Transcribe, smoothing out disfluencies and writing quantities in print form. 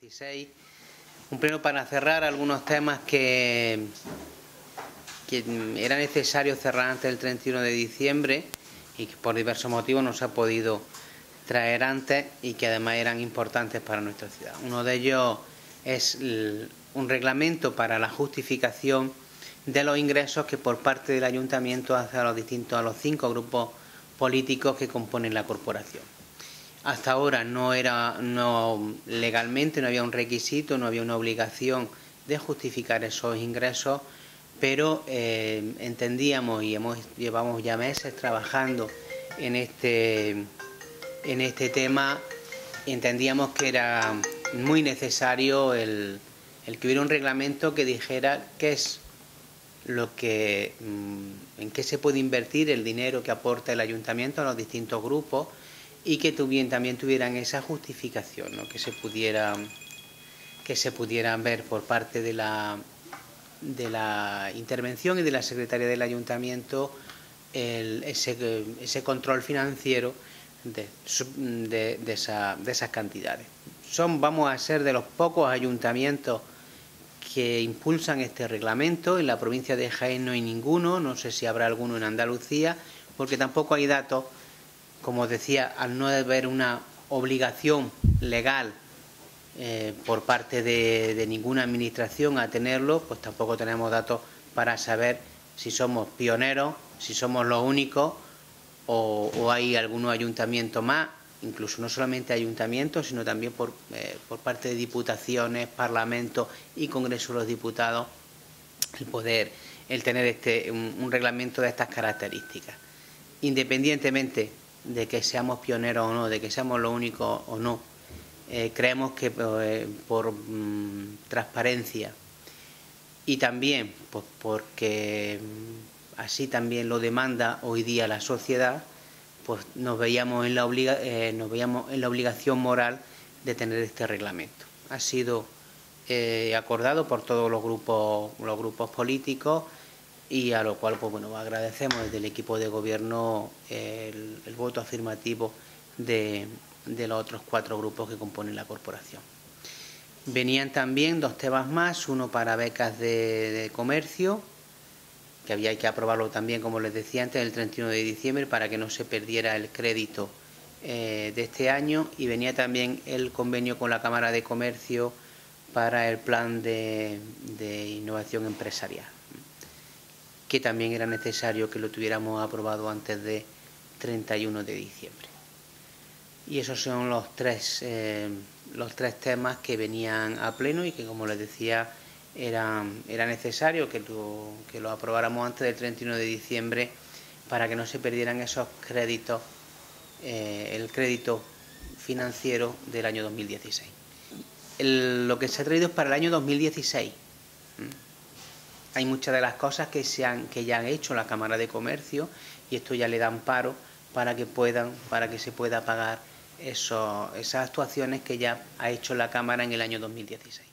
2016. Un pleno para cerrar algunos temas que era necesario cerrar antes del 31 de diciembre y que por diversos motivos no se ha podido traer antes y que además eran importantes para nuestra ciudad. Uno de ellos es un reglamento para la justificación de los ingresos que por parte del Ayuntamiento hace a los 5 grupos políticos que componen la corporación. Hasta ahora legalmente no había un requisito, no había una obligación de justificar esos ingresos, pero entendíamos y llevamos ya meses trabajando en este tema, y entendíamos que era muy necesario el que hubiera un reglamento que dijera qué es en qué se puede invertir el dinero que aporta el Ayuntamiento a los distintos grupos y que también tuvieran esa justificación, ¿no? que se pudieran ver por parte de la intervención y de la secretaria del Ayuntamiento ese control financiero de esas cantidades. Vamos a ser de los pocos ayuntamientos que impulsan este reglamento. En la provincia de Jaén no hay ninguno, no sé si habrá alguno en Andalucía, porque tampoco hay datos, como decía, al no haber una obligación legal por parte de ninguna administración a tenerlo, pues tampoco tenemos datos para saber si somos pioneros, si somos los únicos o hay algunos ayuntamientos más, incluso no solamente ayuntamientos, sino también por parte de diputaciones, parlamentos y Congreso de los Diputados, el tener un reglamento de estas características. Independientemente de que seamos pioneros o no, de que seamos los únicos o no, creemos que por transparencia y también pues, porque así también lo demanda hoy día la sociedad, pues nos veíamos en la obligación moral de tener este reglamento. Ha sido acordado por todos los grupos políticos y a lo cual pues, bueno, agradecemos desde el equipo de gobierno el voto afirmativo de los otros 4 grupos que componen la corporación. Venían también 2 temas más, uno para becas de comercio, que había que aprobarlo también, como les decía antes, el 31 de diciembre para que no se perdiera el crédito de este año, y venía también el convenio con la Cámara de Comercio para el plan de innovación empresarial, que también era necesario que lo tuviéramos aprobado antes de 31 de diciembre. Y esos son los tres temas que venían a pleno y que, como les decía, era necesario que lo aprobáramos antes del 31 de diciembre para que no se perdieran esos créditos, el crédito financiero del año 2016. Lo que se ha traído es para el año 2016. Hay muchas de las cosas que ya han hecho la Cámara de Comercio y esto ya le da amparo para que se pueda pagar esas actuaciones que ya ha hecho la Cámara en el año 2016.